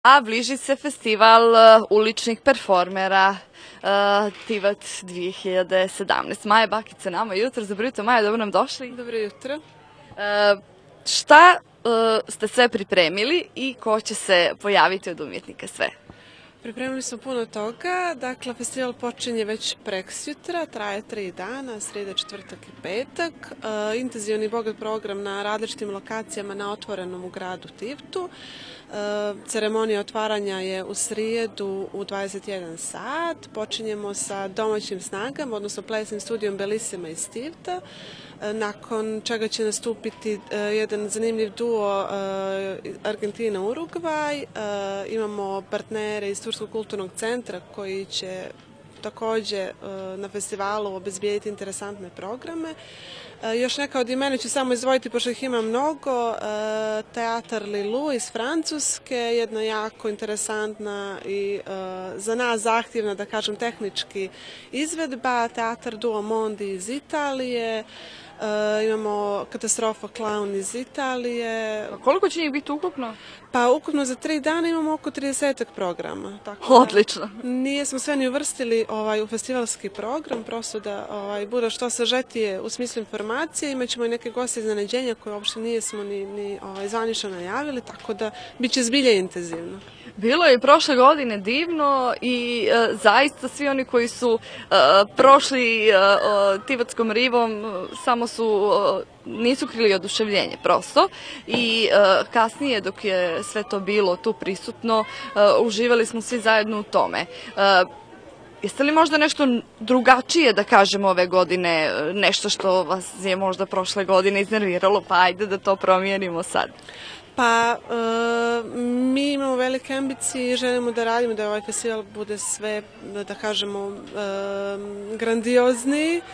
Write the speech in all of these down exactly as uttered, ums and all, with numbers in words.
A bliži se festival uh, uličnih performera uh, Tivat dve hiljade sedamnaest. Maja Bakić sa nama jutro. Dobro jutro, Maja, dobro nam došli. Dobro jutro. Uh, šta uh, ste sve pripremili i ko će se pojaviti od umjetnika sve? Pripremili smo puno toga, dakle festival počinje već preksjutra, traje tri dana, srijeda, četvrtak i petak. E, intenzivni bogat program na različitim lokacijama na otvorenom u gradu Tivtu. E, ceremonija otvaranja je u srijedu u dvadeset jedan sat. Počinjemo sa domaćim snagama, odnosno plesnim studijom Bellissima iz Tivta. Nakon čega će nastupiti uh, jedan zanimljiv duo uh, Argentina-Urugvaj. Uh, imamo partnere iz Turskog kulturnog centra koji će također uh, na festivalu obezbijediti interesantne programe. Uh, još neka od imena ću samo izdvojiti, pošto ih ima mnogo. Uh, Teatar Lilu iz Francuske, jedna jako interesantna i uh, za nas zahtjevna, da kažem, tehnički izvedba. Teatar Duo Mondi iz Italije. Uh, imamo Katastrofa Clown iz Italije. A koliko će njih biti ukupno? Pa ukupno za tri dana imamo oko tridesetak programa. Tako Odlično. Da, nije smo sve ni uvrstili ovaj, u festivalski program, prosto da ovaj, bude što sažetije u smislu informacije. Imaćemo i neke goste iznenađenja koje uopšte nijesmo ni, ni ovaj, zvanično najavili, tako da bit će zbilje intenzivno. Bilo je prošle godine divno i e, zaista svi oni koji su e, prošli e, Tivatskom rivom samo su, e, nisu krili oduševljenje prosto i e, kasnije dok je sve to bilo tu prisutno, e, uživali smo svi zajedno u tome. E, Jeste li možda nešto drugačije da kažemo ove godine, nešto što vas je možda prošle godine iznerviralo, pa ajde da to promijenimo sad? Pa, e, mi imamo velike ambicije i želimo da radimo da ovaj festival bude sve, da kažemo, e, grandiozniji, e,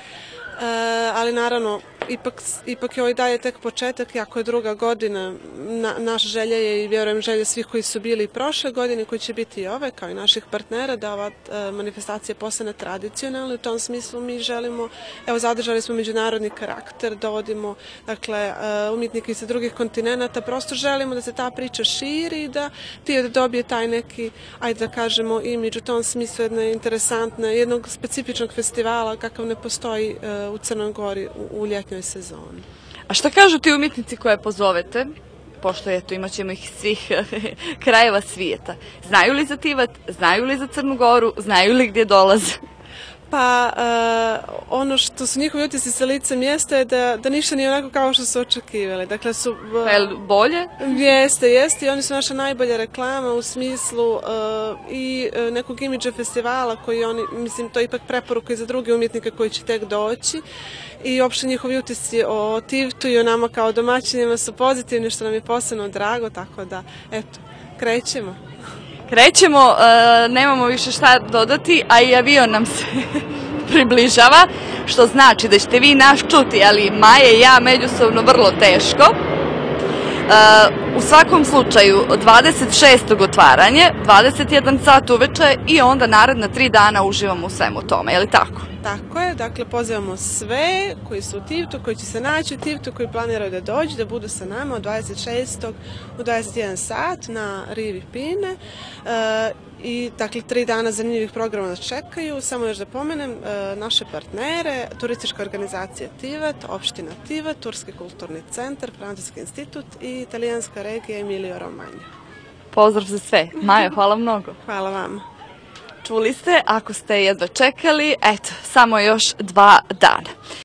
ali naravno, ipak, ipak je ovo i dalje tek početak, jako je druga godina. Na, naša želja je i vjerujem želja svih koji su bili i prošle godine, koji će biti i ove, kao i naših partnera, da ova e, manifestacija postane tradicionalna. U tom smislu mi želimo, evo zadržali smo međunarodni karakter, dovodimo dakle, e, umjetnike iz drugih kontinenata, prosto želimo da se ta priča širi i da ti da dobije taj neki, ajde da kažemo, imidž u tom smislu jedne interesantne, jednog specifičnog festivala kakav ne postoji e, u Crnoj Gori u, u ljetnjoj sezoni. A šta kažu ti umjetnici koje pozovete? Pošto eto, imat ćemo ih svih krajeva svijeta. Znaju li za Tivat, znaju li za Crnu Goru, znaju li gdje dolaze? Pa, uh, ono što su njihovi utisci sa lica mjesta je da, da ništa nije onako kao što su očekivali. Dakle, su... Uh, Pa je bolje? Jeste, jeste i oni su naša najbolja reklama u smislu uh, i uh, nekog imidža festivala koji oni, mislim, to je ipak preporuka i za druge umjetnike koji će tek doći. I uopšte njihovi utisci o Tivtu i o nama kao domaćinima su pozitivni, što nam je posebno drago, tako da, eto, krećemo. Krećemo, nemamo više šta dodati, a i avion nam se približava, što znači da ćete vi nas čuti, ali Maja i ja međusobno vrlo teško. U svakom slučaju, dvadeset šestog otvaranje, dvadeset jedan sat uveče i onda naredna tri dana uživamo u svemu tome, je li tako? Tako je, dakle pozivamo sve koji su u Tivtu, koji će se naći u Tivtu, koji planiraju da dođu, da budu sa nama od dvadeset šestog u dvadeset jedan sat na rivi Pine. E, I dakle tri dana zanimljivih programa nas čekaju. Samo još da pomenem e, naše partnere, turistička organizacija Tivat, opština Tivat, Turski kulturni centar, Francuski institut i italijanska regija Emilia Romagna. Pozdrav za sve. Maja, hvala mnogo. Hvala vama. Čuli ste, ako ste jedva čekali, eto, samo još dva dana.